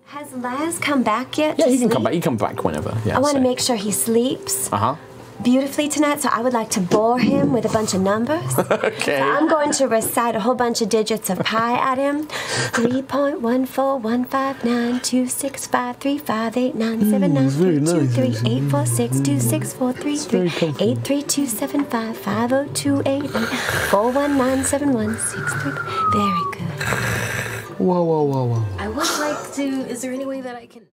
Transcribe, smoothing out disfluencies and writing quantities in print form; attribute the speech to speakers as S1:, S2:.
S1: Has Laz come back yet?
S2: Yeah, he can come back. He can come back whenever. Yeah,
S1: I want to make sure he sleeps beautifully tonight, so I would like to bore him with a bunch of numbers.
S2: Okay.
S1: So I'm going to recite a whole bunch of digits of pi at him. 3.1415926535897993283275502840297163. Very good.
S2: Whoa.
S1: I would like to. Is there any way that I can?